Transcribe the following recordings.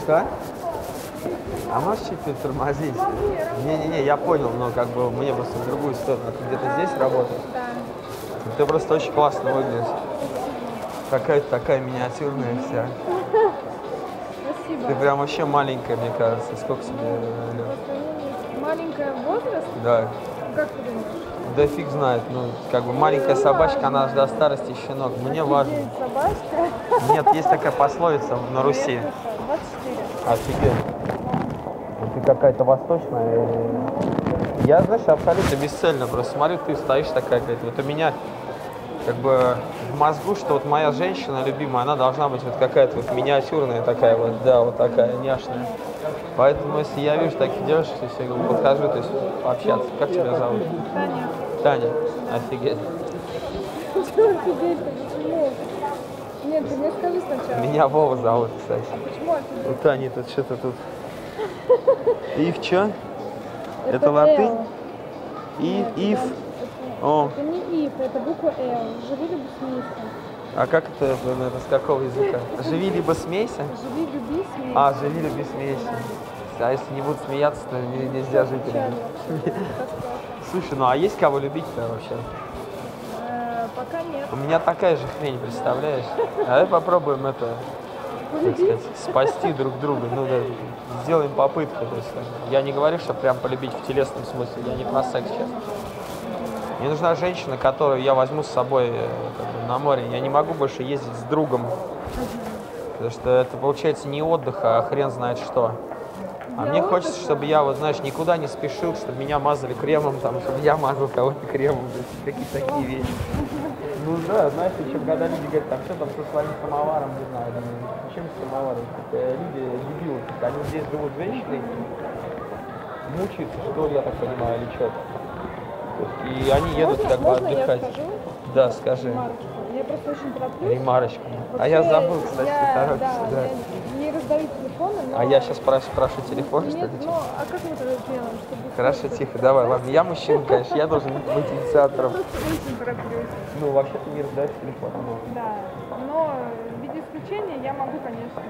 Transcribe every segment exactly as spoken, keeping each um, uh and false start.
Что? А можешь чуть притормозить? Не-не-не, я понял, но как бы мне просто в другую сторону. Ты где-то здесь работаешь? Да. Ты просто очень классно выглядишь. Какая-то такая миниатюрная вся. Спасибо. Ты прям вообще маленькая, мне кажется. Сколько тебе лет? Маленькая возраст? Да. Как ты думаешь? Да фиг знает. Ну, как бы маленькая собачка, она аж до старости щенок. Мне важно. Собачка? Нет, есть такая пословица на Руси. двадцать четыре. Офигеть. Ты какая-то восточная. Я, знаешь, абсолютно бесцельно просто смотрю, ты стоишь такая какая-то. Вот у меня как бы в мозгу, что вот моя женщина любимая, она должна быть вот какая-то вот миниатюрная такая вот, да, вот такая няшная. Поэтому, если я вижу таких девушек, я говорю, подхожу, то есть пообщаться. Как тебя зовут? Таня. Таня. Офигеть. Чего офигеть-то? Почему? Нет, ты мне скажи сначала. Меня Вова зовут, кстати. А почему офигеть? У Тани тут что-то тут. Ив что? Это, это латынь? Л. И, Нет, Ив. это, О. это не Ив, это буква Л. Живи, люби, смейся. А как это, блин, это с какого языка? Живи либо смейся? Живи, люби, смейся. А, живи, люби, смейся. А если не будут смеяться, то не- нельзя жить. Слушай, ну а есть кого любить-то вообще? Э, Пока нет. У меня такая же хрень, представляешь? Давай попробуем это, так сказать, спасти друг друга. Ну да, сделаем попытку. То есть, я не говорю, что прям полюбить в телесном смысле, я не про секс сейчас. Мне нужна женщина, которую я возьму с собой как бы, на море. Я не могу больше ездить с другом, потому что это получается не отдых, а хрен знает что. А мне хочется, чтобы я, вот знаешь, никуда не спешил, чтобы меня мазали кремом, там, чтобы я мазал кого-то кремом, какие-то такие вещи. Ну да, знаешь, причем когда люди говорят, там, что там со своим самоваром, не знаю, там, чем с самоваром, это люди дебилы, они здесь живут женщины, мучаются, что ли, я так понимаю, или что-то. И они едут Можно, как бы можно отдыхать. Я скажу? Да, скажи. Ремарки. Я просто очень тороплюсь. Ремарочку. А Вообще, я забыл, кстати, я, ты торопишься, да, да. я не раздаю телефоны, но... А я сейчас прошу, прошу телефон, Нет, что ли? ну, а как мы это делаем, чтобы... Хорошо, тихо, давай, ладно. Я мужчина, конечно, я должен быть инициатором. Просто очень тороплюсь. Ну, вообще ты не раздаешь телефон. Да, но в виде исключения я могу, конечно,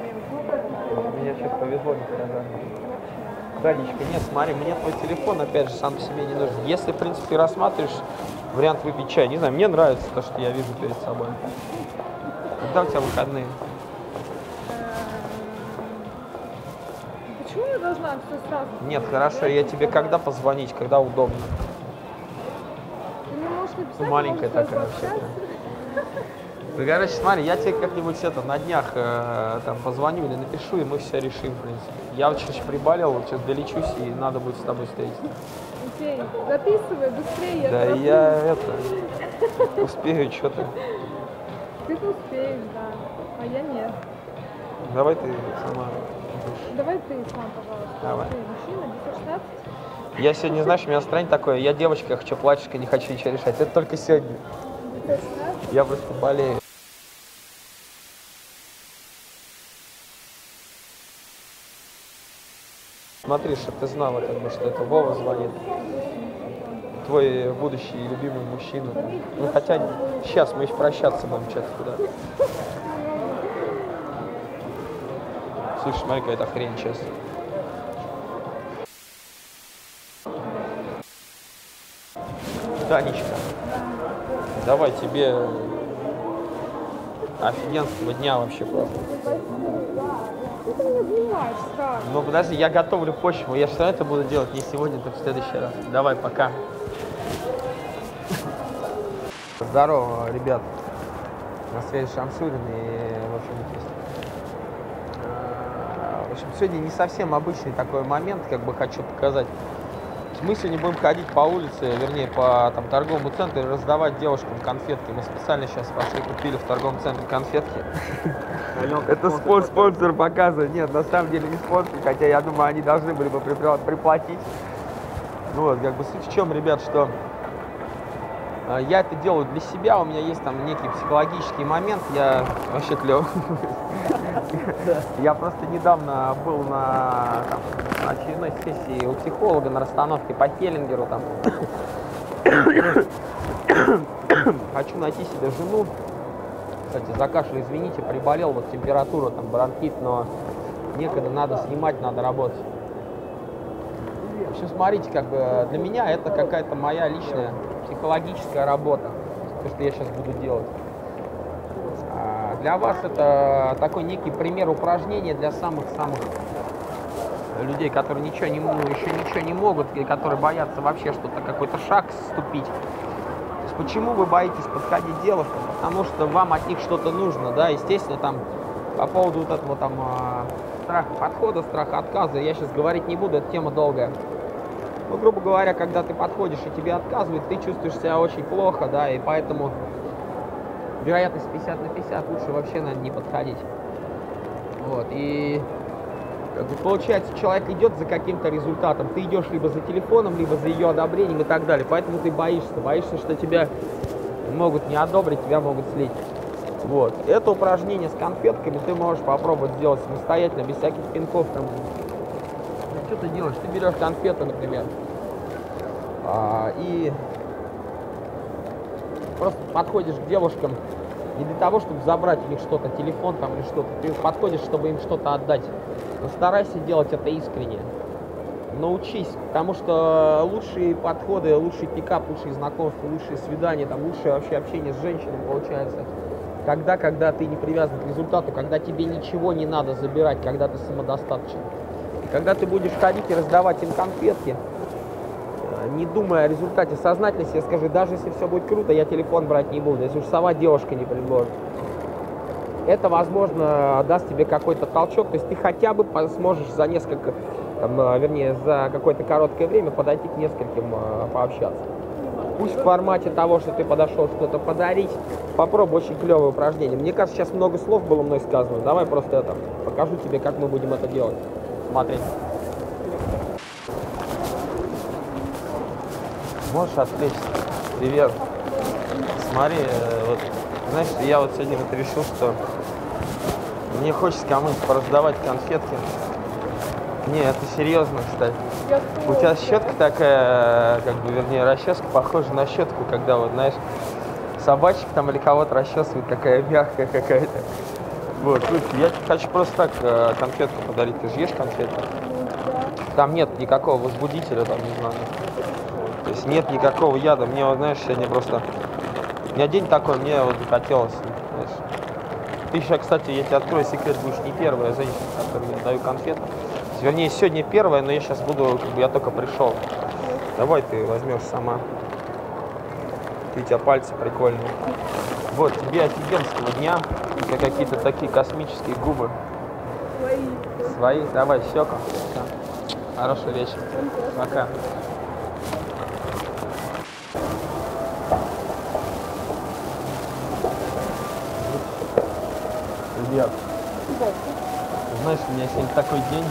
Мне сейчас повезло, не сказали. Данечка, нет, смотри, мне твой телефон, опять же, сам по себе не нужен. Если, в принципе, рассматриваешь вариант выпить чай, не знаю, мне нравится то, что я вижу перед собой. Когда у тебя выходные? Почему я должна все сразу? Нет, хорошо, я тебе когда позвонить, когда удобно? Ты мне можешь написать, Маленькая можешь такая пообщаться. вообще. Ну, короче, смотри, я тебе как-нибудь это на днях э, там позвоню или напишу, и мы все решим, в принципе. Я вот чуть приболел, вот сейчас долечусь, и надо будет с тобой встретиться. Окей, записывай быстрее. Да, я я это успею что-то. Ты успеешь, да, а я нет. Давай ты сама. Давай ты сам, пожалуйста. Давай. Ты мужчина, девятьсот шестнадцать. Я сегодня, знаешь, у меня настроение такое, я девочка, я хочу платьишко, не хочу ничего решать. Это только сегодня. девятьсот шестнадцать. Я просто болею. Смотри, чтобы ты знала, как бы, что это Вова звонит. Твой будущий любимый мужчина. Ну, хотя сейчас мы еще прощаться будем что-то куда. Слушай, смотри, какая-то хрень, честно. Танечка, давай тебе офигенского дня вообще просто. Ты меня занимаешь, как? Ну подожди, я готовлю почву, я все равно это буду делать не сегодня, так в следующий раз. Давай, пока. Здорово, ребят. На связи Шамшурин и, в общем, в общем, сегодня не совсем обычный такой момент, как бы хочу показать. Мы сегодня будем ходить по улице, вернее, по там, торговому центру и раздавать девушкам конфетки. Мы специально сейчас пошли, купили в торговом центре конфетки. Это спонсор, спонсор показа. Нет, на самом деле не спонсор, хотя я думаю, они должны были бы приплатить. Ну вот, как бы суть в чем, ребят, что я это делаю для себя, у меня есть там некий психологический момент, я вообще клёв. Я просто недавно был на, там, на очередной сессии у психолога на расстановке по Хеллингеру. Там. Хочу найти себе жену. Кстати, за кашлю, извините, приболел, вот температура, там, бронхит, но некогда, надо снимать, надо работать. В общем, смотрите, как бы для меня это какая-то моя личная психологическая работа, то, что я сейчас буду делать. А для вас это такой некий пример упражнения для самых-самых людей, которые ничего не, ну, еще ничего не могут, и которые боятся вообще что-то, какой-то шаг ступить. То есть почему вы боитесь подходить к девушкам? Потому что вам от них что-то нужно, да, естественно, там, по поводу вот этого там страха подхода, страха отказа, я сейчас говорить не буду, эта тема долгая. Ну, грубо говоря, когда ты подходишь и тебе отказывают, ты чувствуешь себя очень плохо, да, и поэтому вероятность пятьдесят на пятьдесят, лучше вообще, наверное, не подходить. Вот, и как бы, получается, человек идет за каким-то результатом, ты идешь либо за телефоном, либо за ее одобрением и так далее, поэтому ты боишься, боишься, что тебя могут не одобрить, тебя могут слить. Вот, это упражнение с конфетками ты можешь попробовать сделать самостоятельно, без всяких пинков там. Что ты делаешь? Ты берешь конфеты, например, а, и просто подходишь к девушкам не для того, чтобы забрать у них что-то, телефон там или что-то. Ты подходишь, чтобы им что-то отдать. Но старайся делать это искренне. Научись, потому что лучшие подходы, лучший пикап, лучшие знакомства, лучшие свидания, там, лучшее вообще общение с женщиной получается. Когда, когда ты не привязан к результату, когда тебе ничего не надо забирать, когда ты самодостаточен. Когда ты будешь ходить и раздавать им конфетки, не думая о результате, сознательно себе скажи, даже если все будет круто, я телефон брать не буду, если уж сама девушка не предложит. Это, возможно, даст тебе какой-то толчок, то есть ты хотя бы сможешь за несколько, там, вернее, за какое-то короткое время подойти к нескольким, пообщаться. Пусть в формате того, что ты подошел что-то подарить, попробуй, очень клевое упражнение. Мне кажется, сейчас много слов было мной сказано, давай просто это, покажу тебе, как мы будем это делать. Смотри. Можешь отвлечься? Привет. Смотри, вот, знаешь, я вот сегодня вот решил, что мне хочется кому-нибудь пораздавать конфетки. Не, это серьезно, кстати. У тебя щетка такая, как бы, вернее, расческа похожа на щетку, когда, вот, знаешь, собачек там или кого-то расчесывают, такая мягкая какая-то. Вот, я тебе хочу просто так э, конфетку подарить. Ты же ешь конфетку? Там нет никакого возбудителя, там, не знаю. То есть нет никакого яда. Мне, вот, знаешь, сегодня просто... У меня день такой, мне вот захотелось, знаешь. Ты еще, кстати, я тебе открою секрет, будешь не первая женщина, которой я даю конфетку. Вернее, сегодня первая, но я сейчас буду, как бы, я только пришел. Давай ты возьмешь сама. У тебя пальцы прикольные. Вот, тебе офигенского дня. У тебя какие-то такие космические губы. Свои. Свои? Давай, щека. Все. Хорошего вечера. Пока. Привет. Знаешь, у меня сегодня такой день.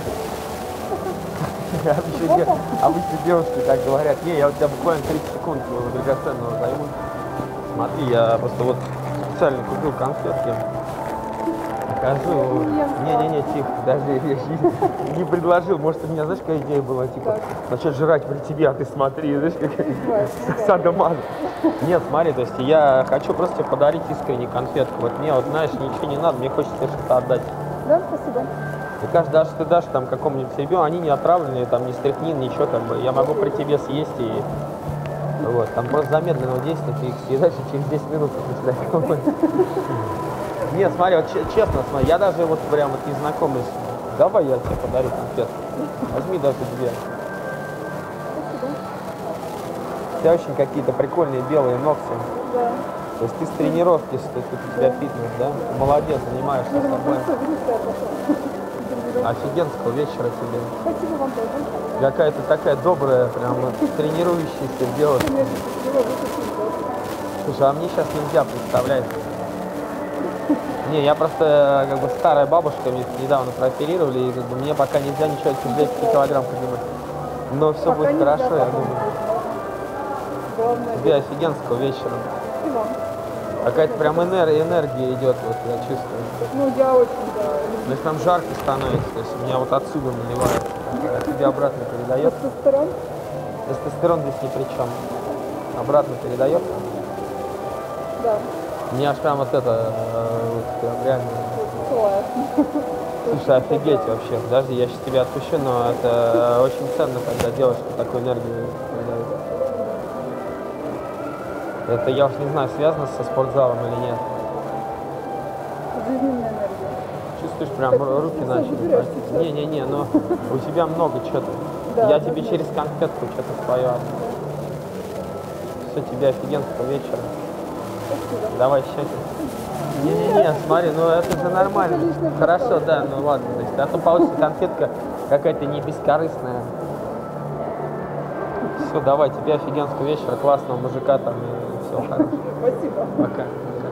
Обычно девушки так говорят: не, я у тебя буквально тридцать секунд драгоценного займу. Смотри, я просто вот специально купил конфетки. Покажу. Не-не-не, тихо, подожди, я не предложил. Может, у меня, знаешь, какая идея была, типа, начать жрать при тебе, а ты смотри, знаешь, как садомаза. Нет, смотри, то есть я хочу просто тебе подарить искренне конфетку. Вот мне, вот, знаешь, ничего не надо, мне хочется тебе что-то отдать. Да, спасибо. Мне кажется, даже ты дашь там какому-нибудь ребенку, они не отравленные, там, не стряхнин, ничего, как бы, я могу при тебе съесть и... Вот, там просто замедленного действия, ты их съедаешь и через десять минут начинаешь. Нет, смотри, вот честно, смотри, я даже вот прям вот незнакомый, давай я тебе подарю конфетку. Возьми даже две. У тебя очень какие-то прикольные белые ногти. Да. То есть ты с тренировки, что тут у тебя фитнес, да? Ты молодец, занимаешься собой. Офигенского вечера тебе. Спасибо вам тоже. Какая-то такая добрая, прям тренирующаяся девушка. Слушай, а мне сейчас нельзя, представляешь? Не, я просто как бы старая бабушка, мне недавно прооперировали, и как бы мне пока нельзя ничего через десять килограмм поднимать. Но все Пока будет нельзя, хорошо, я думаю. Главное, Тебе офигенского вечера. и вам. Какая-то прям энергия, энергия идет, вот я чувствую. Ну, я очень, да. То есть там жарко становится, то есть у меня вот отсюда наливает. А тебе обратно передает. Тестостерон? Тестостерон здесь ни при чем. Обратно передает. Да. У меня аж прям вот это, э, вот, прям реально. Класс. Слушай, офигеть вообще. Подожди, я сейчас тебя отпущу, но это очень ценно, когда девушка такую энергию дает. Это, я уж не знаю, связано со спортзалом или нет. Жизненная энергия. Чувствуешь, прям Так, руки ты начали. заберешь просить. сейчас. Не-не-не, но у тебя много чего-то. Да, Я да, тебе да. через конфетку что-то спою. Все, тебе офигенского вечера. Спасибо. Давай счастья. Не-не-не, смотри, ну это же нормально. личный Хорошо, прикол. да, ну ладно. То есть, а то получится конфетка какая-то не бескорыстная. Все, давай, тебе офигенского вечера, классного мужика там и все хорошо. Спасибо. Пока.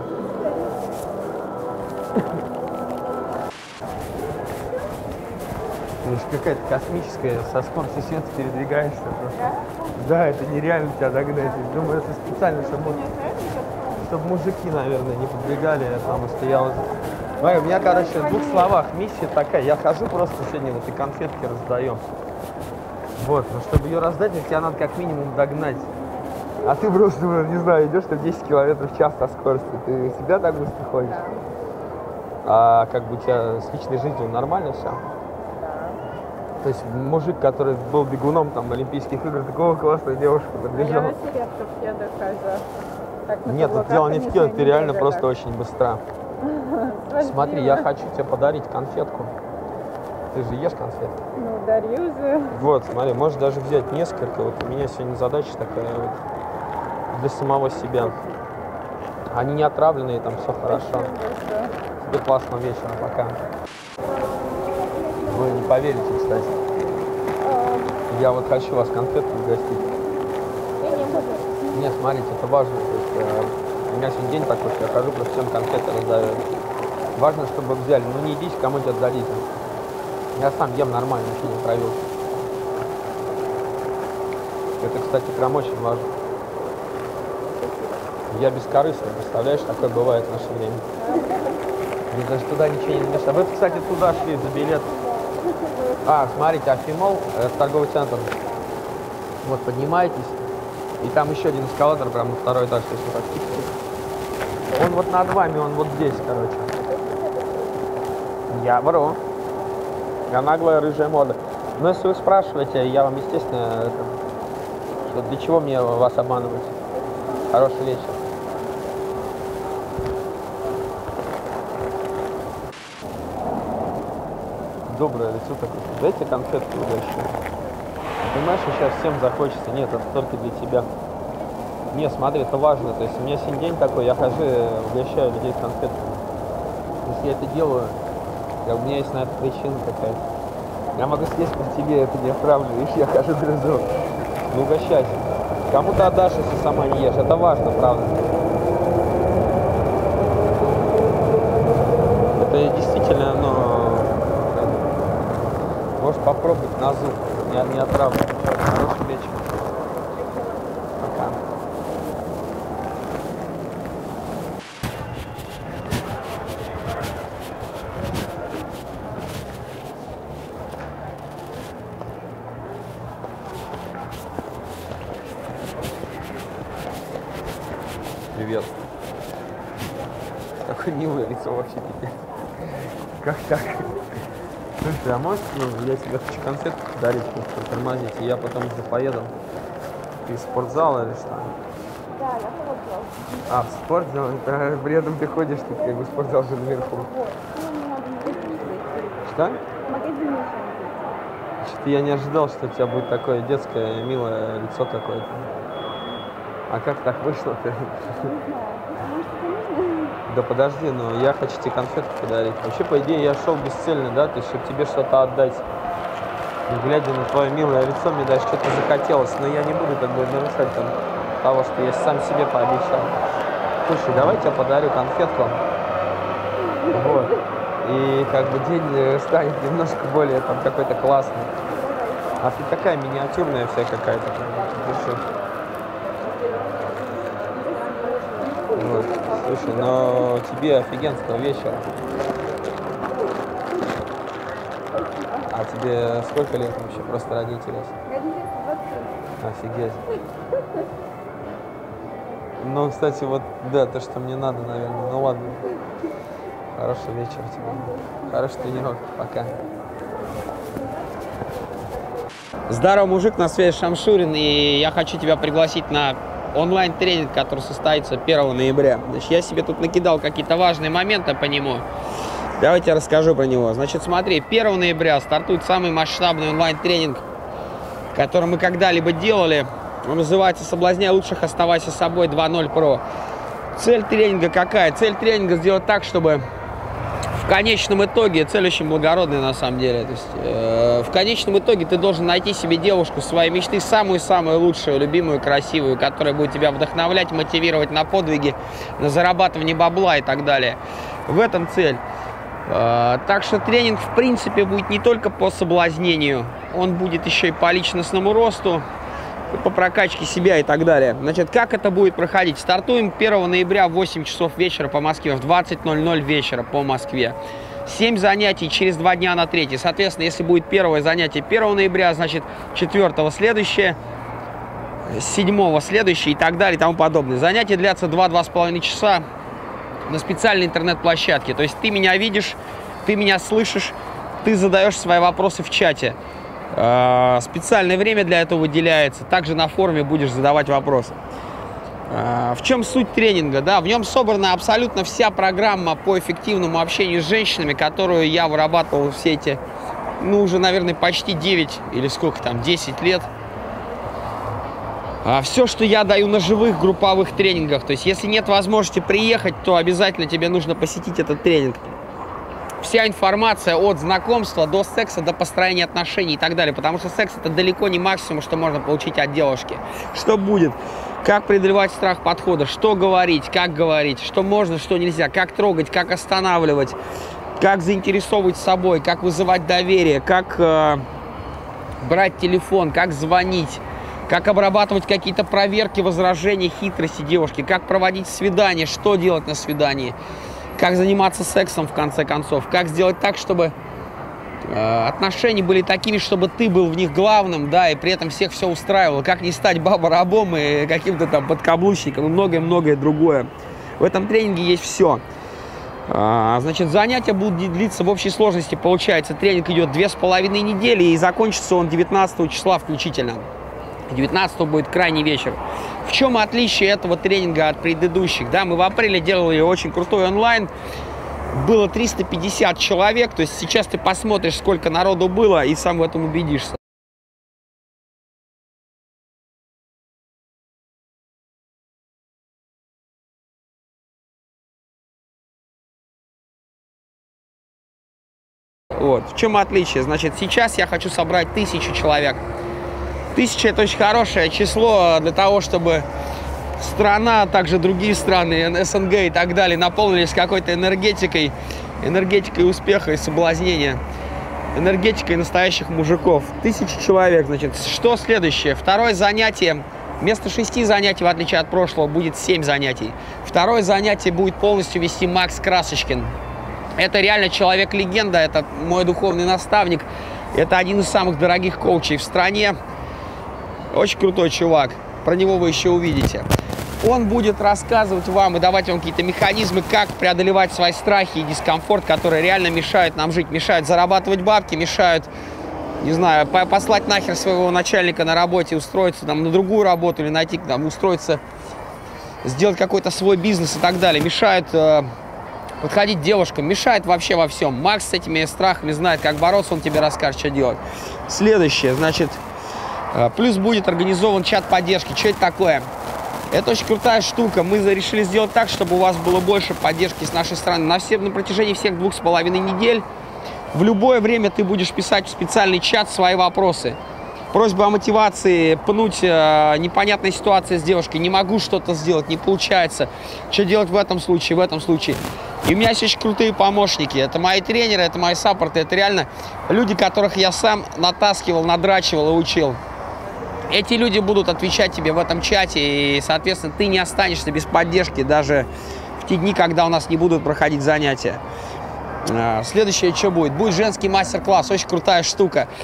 Ты же какая-то космическая, со скоростью света передвигаешься просто. Да, это нереально тебя догнать. Думаю, это специально, чтобы, чтобы мужики, наверное, не подбегали, потому что я вот... Смотри, у меня, короче, в двух словах миссия такая. Я хожу просто сегодня вот и конфетки раздаем. Вот, но чтобы ее раздать, тебя надо как минимум догнать. А ты просто, не знаю, идешь там десять километров в час со скоростью. Ты всегда так быстро ходишь? А как бы у тебя с личной жизнью нормально все? То есть мужик, который был бегуном там на Олимпийских играх, такого классную девушку подбежал. Я вообще редко в кедах хожу. Так, на Нет, тут каблуках, дело не в конечно, кедах, ты реально бегаю просто так. очень быстра. Спасибо. Смотри, я хочу тебе подарить конфетку. Ты же ешь конфетку? Ну, дарю же. Вот, смотри, можешь даже взять несколько. Вот у меня сегодня задача такая вот для самого себя. Они не отравленные, там все хорошо. Спасибо. Тебе классного вечера, пока. Вы не поверите, кстати. Я вот хочу вас конфетку угостить. Я не буду. Нет, смотрите, это важно. То есть, э, у меня сегодня день такой, что я хожу, просто всем конфеты раздаю. Важно, чтобы вы взяли. Ну не идите, кому-нибудь отдадите. Я сам ем нормально, ничего не травил. Это, кстати, прям очень важно. Я бескорыстный, представляешь, такое бывает в наше время. Мне даже туда ничего не намешал. Вы, кстати, туда шли за билет. А, смотрите, Афимол, это торговый центр. Вот, поднимаетесь, и там еще один эскалатор, прям на второй этаж, то есть вот так тик-тик. Он вот над вами, он вот здесь, короче. Я вру. Я наглая рыжая мода. Но если вы спрашиваете, я вам, естественно, это, что для чего мне вас обманывать. Хороший вечер. Доброе лицо такое. Дайте конфетку угощу. Понимаешь, что сейчас всем захочется. Нет, это только для тебя. Не, смотри, это важно. То есть у меня сегодня день такой, я хожу, угощаю людей конфетками. Если я это делаю, у меня есть на это причина какая-то. Я могу съесть при тебе, это не отправлю. Видишь, я хожу грызу. Ну угощайся. Кому-то отдашь, если сама не ешь. Это важно, правда. Это действительно, ну, можешь попробовать на зуб. Я не отравлю. Хороший вечер. Пока. Привет. Такое милое лицо вообще пипец. Как так? Слушай, а может, ну, я тебе хочу конфетку подарить, просто тормозить, и я потом уже поеду из спортзала или что? Да, я пробовала. А, в спортзал? Это при этом ты ходишь, тут как бы спортзал же наверху. Вот. Ну, мне надо в магазин зайти. Что? В магазин еще надо. Что-то я не ожидал, что у тебя будет такое детское, милое лицо какое-то. А как так вышло-то? Не знаю. Может, это нужно? Да подожди, ну я хочу тебе конфетку подарить. Вообще, по идее, я шел бесцельно, да, то есть, чтобы тебе что-то отдать. И глядя на твое милое лицо, мне даже что-то захотелось, но я не буду как бы нарушать там того, что я сам себе пообещал. Слушай, давай я тебе подарю конфетку. Вот. И как бы день станет немножко более там какой-то классный. А ты такая миниатюрная вся какая-то. Держи. Вот. Слушай, но тебе офигенского вечера. А тебе сколько лет вообще? Просто ради интереса. Офигеть. Ну, кстати, вот, да, то, что мне надо, наверное. Ну ладно. Хорошего вечера тебе. Хорошей тренировки. Пока. Здорово, мужик, на связи Шамшурин, и я хочу тебя пригласить на онлайн-тренинг, который состоится первого ноября. Значит, я себе тут накидал какие-то важные моменты по нему. Давайте я расскажу про него. Значит, смотри, первого ноября стартует самый масштабный онлайн-тренинг, который мы когда-либо делали. Он называется «Соблазняй лучших, оставайся собой два ноль про». Цель тренинга какая? Цель тренинга сделать так, чтобы в конечном итоге, цель очень благородная на самом деле, то есть, э, в конечном итоге ты должен найти себе девушку своей мечты, самую-самую лучшую, любимую, красивую, которая будет тебя вдохновлять, мотивировать на подвиги, на зарабатывание бабла и так далее. В этом цель. Э, так что тренинг в принципе будет не только по соблазнению, он будет еще и по личностному росту, по прокачке себя и так далее. Значит, как это будет проходить? Стартуем первого ноября в восемь часов вечера по Москве, в двадцать ноль ноль вечера по Москве. семь занятий через два дня на третий. Соответственно, если будет первое занятие первого ноября, значит четвёртого следующее, седьмого следующее и так далее и тому подобное. Занятия длятся два-два с половиной часа на специальной интернет-площадке. То есть ты меня видишь, ты меня слышишь, ты задаешь свои вопросы в чате. Специальное время для этого выделяется. Также на форуме будешь задавать вопросы. В чем суть тренинга? Да, в нем собрана абсолютно вся программа по эффективному общению с женщинами, которую я вырабатывал все эти, ну, уже, наверное, почти девять или сколько там, десять лет. Все, что я даю на живых групповых тренингах. То есть, если нет возможности приехать, то обязательно тебе нужно посетить этот тренинг. Вся информация от знакомства до секса, до построения отношений и так далее. Потому что секс — это далеко не максимум, что можно получить от девушки. Что будет? Как преодолевать страх подхода? Что говорить? Как говорить? Что можно, что нельзя? Как трогать? Как останавливать? Как заинтересовывать собой? Как вызывать доверие? Как э, брать телефон? Как звонить? Как обрабатывать какие-то проверки, возражения, хитрости девушки? Как проводить свидание? Что делать на свидании? Как заниматься сексом, в конце концов. Как сделать так, чтобы э, отношения были такими, чтобы ты был в них главным, да, и при этом всех все устраивало. Как не стать баба-рабом и каким-то там подкаблучником и многое-многое другое. В этом тренинге есть все. Э, значит, занятия будут длиться в общей сложности, получается, тренинг идет две с половиной недели, и закончится он девятнадцатого числа включительно. девятнадцатого будет крайний вечер. В чем отличие этого тренинга от предыдущих? Да, мы в апреле делали очень крутой онлайн. Было триста пятьдесят человек. То есть сейчас ты посмотришь, сколько народу было, и сам в этом убедишься. Вот. В чем отличие? Значит, сейчас я хочу собрать тысячу человек. Тысяча — это очень хорошее число для того, чтобы страна, а также другие страны, СНГ и так далее, наполнились какой-то энергетикой, энергетикой успеха и соблазнения, энергетикой настоящих мужиков. Тысяча человек, значит. Что следующее? Второе занятие. Вместо шести занятий, в отличие от прошлого, будет семь занятий. Второе занятие будет полностью вести Макс Красочкин. Это реально человек-легенда, это мой духовный наставник, это один из самых дорогих коучей в стране. Очень крутой чувак, про него вы еще увидите. Он будет рассказывать вам и давать вам какие-то механизмы, как преодолевать свои страхи и дискомфорт, которые реально мешают нам жить, мешают зарабатывать бабки, мешают, не знаю, послать нахер своего начальника на работе, устроиться там на другую работу или найти, там, устроиться, сделать какой-то свой бизнес и так далее. Мешают э, подходить к девушкам, мешает вообще во всем. Макс с этими страхами знает, как бороться, он тебе расскажет, что делать. Следующее, значит... Плюс будет организован чат поддержки. Что это такое? Это очень крутая штука. Мы решили сделать так, чтобы у вас было больше поддержки с нашей стороны. На, все, на протяжении всех двух с половиной недель в любое время ты будешь писать в специальный чат свои вопросы. Просьба о мотивации, пнуть э, непонятной ситуации с девушкой. Не могу что-то сделать, не получается. Что делать в этом случае, в этом случае. И у меня есть очень крутые помощники. Это мои тренеры, это мои саппорты. Это реально люди, которых я сам натаскивал, надрачивал и учил. Эти люди будут отвечать тебе в этом чате, и, соответственно, ты не останешься без поддержки даже в те дни, когда у нас не будут проходить занятия. Следующее что будет? Будет женский мастер-класс, очень крутая штука.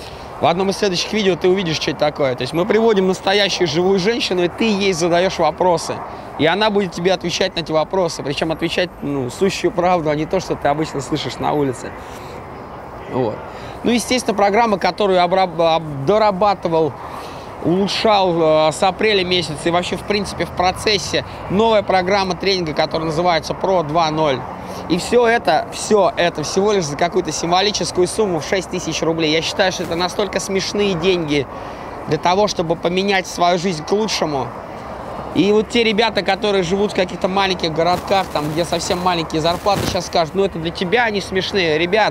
В одном из следующих видео ты увидишь, что это такое. То есть мы приводим настоящую живую женщину, и ты ей задаешь вопросы. И она будет тебе отвечать на эти вопросы. Причем отвечать, ну, сущую правду, а не то, что ты обычно слышишь на улице. Вот. Ну, естественно, программа, которую я дорабатывал, улучшал э, с апреля месяца и вообще, в принципе, в процессе, новая программа тренинга, которая называется про два ноль. И все это, все это всего лишь за какую-то символическую сумму в шесть тысяч рублей. Я считаю, что это настолько смешные деньги для того, чтобы поменять свою жизнь к лучшему. И вот те ребята, которые живут в каких-то маленьких городках, там, где совсем маленькие зарплаты, сейчас скажут, ну это для тебя они смешные. Ребят,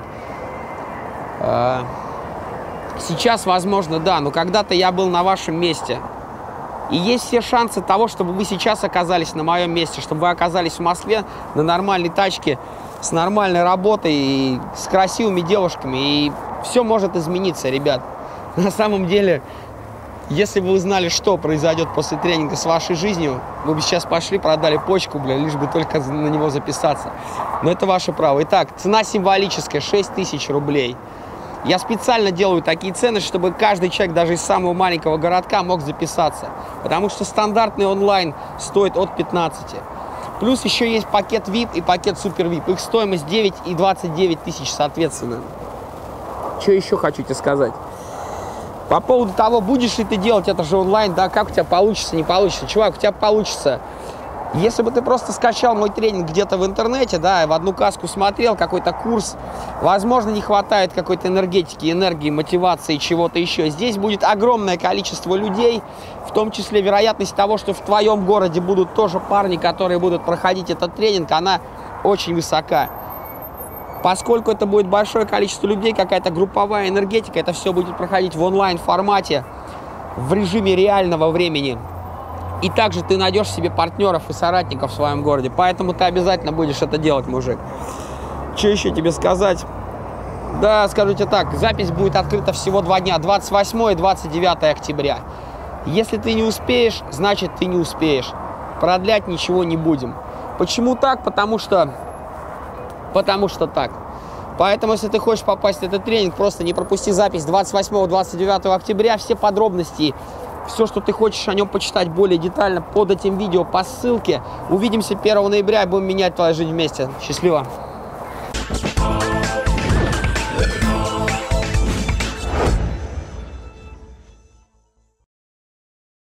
э, сейчас, возможно, да, но когда-то я был на вашем месте. И есть все шансы того, чтобы вы сейчас оказались на моем месте, чтобы вы оказались в Москве на нормальной тачке, с нормальной работой, и с красивыми девушками. И все может измениться, ребят. На самом деле, если бы вы знали, что произойдет после тренинга с вашей жизнью, вы бы сейчас пошли, продали почку, бля, лишь бы только на него записаться. Но это ваше право. Итак, цена символическая, шесть тысяч рублей. Я специально делаю такие цены, чтобы каждый человек, даже из самого маленького городка, мог записаться. Потому что стандартный онлайн стоит от пятнадцати. Плюс еще есть пакет ви ай пи и пакет супер ви ай пи. Их стоимость девять и двадцать девять тысяч, соответственно. Что еще хочу тебе сказать? По поводу того, будешь ли ты делать это же онлайн, да, как у тебя получится, не получится. Чувак, у тебя получится. Если бы ты просто скачал мой тренинг где-то в интернете, да, в одну каску смотрел, какой-то курс, возможно, не хватает какой-то энергетики, энергии, мотивации, чего-то еще. Здесь будет огромное количество людей, в том числе вероятность того, что в твоем городе будут тоже парни, которые будут проходить этот тренинг, она очень высока. Поскольку это будет большое количество людей, какая-то групповая энергетика, это все будет проходить в онлайн-формате, в режиме реального времени. И также ты найдешь себе партнеров и соратников в своем городе. Поэтому ты обязательно будешь это делать, мужик. Что еще тебе сказать? Да, скажу тебе так, запись будет открыта всего два дня, двадцать восьмое и двадцать девятое октября. Если ты не успеешь, значит ты не успеешь. Продлять ничего не будем. Почему так? Потому что... Потому что так. Поэтому, если ты хочешь попасть в этот тренинг, просто не пропусти запись двадцать восьмого — двадцать девятого октября. Все подробности, все, что ты хочешь о нем почитать более детально под этим видео по ссылке. Увидимся первого ноября и будем менять твою жизнь вместе. Счастливо!